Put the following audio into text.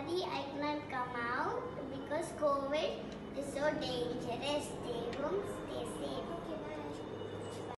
Daddy, I cannot come out because COVID is so dangerous. Stay home.